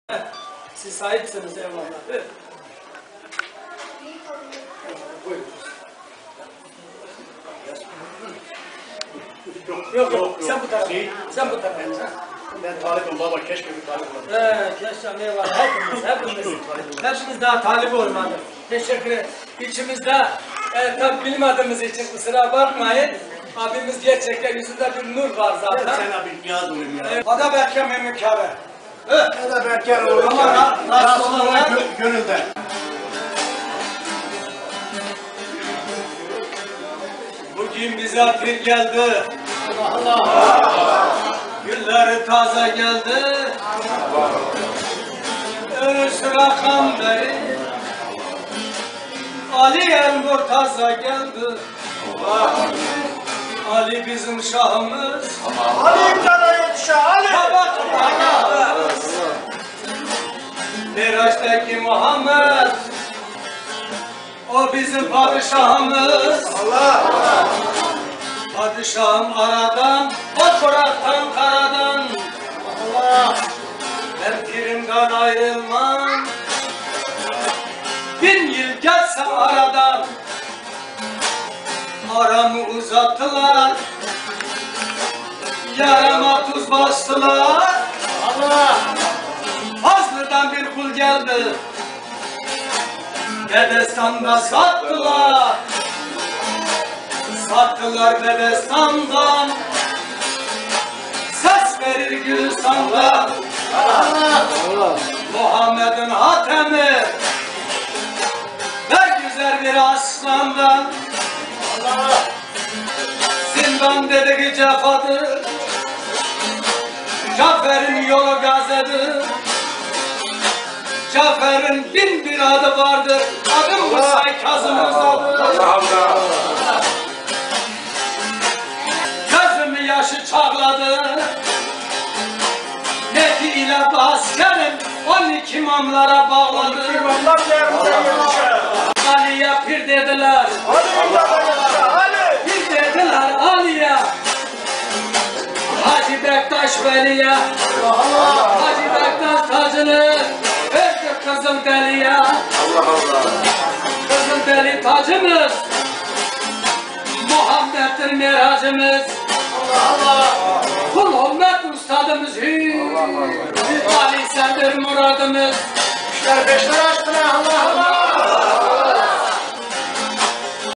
Siz sahipsiniz eyvallah. Buyurun. Yok, sen bu tarafa. Sen bu tarafa. Ben talibim baba, keşke bir talip olayım. Keşke ne var, hepimiz daha talip olmadık. Teşekkür ederim. İçimizde, tabi bilmediğimiz için kusura bakmayın. Abimiz gerçekten yüzünde bir nur var zaten. Sen abi niyaz olayım ya. O da belki mümkâbe. O da Berker olayım. Ama nasıl olarak? Gönülden. Bugün bize pir geldi. Allah! Gülleri taze geldi. Örüş rakam beri. Ali Murtaza geldi. Ali bizim şahımız. Ali İmkan'a yetişe Ali. Miraç'taki Muhammed. O bizim padişahımız. Allah. Padişahım aradan, o kuraktan karadan. Allah. Ben pirimden ayrılmam. 1000 yıl geçse aradan. Aramı uzattılar. Yarama tuz bastılar. Allah. Fazlı'dan bir kul geldi. Bedestan'da sattılar. Sattılar Bedestan'dan. Ses verir Gülistan'dan. Muhammed'in hatemi. Ne güzel bir aslandan. Zindan dedik cefadır. Cafer'in yolu gazedir. Cafer'in 1001 adı vardır. Adım Musay Kazım Özal'dır. Gözümü yaşı çağladı. Nefi ile askerim 12 imamlara bağladı. Ali'ye pir dediler. Pir dediler Ali'ye. Hacı Bektaş Veli'ye. Hacı Bektaş tacını verdi Kızıl Deli'ye. Kızıl Deli tacımız. Muhammed'in miracımız. Kul Hümmet ustadımız. Ali sendir muradımız. İşler beşler açtı Allah Allah.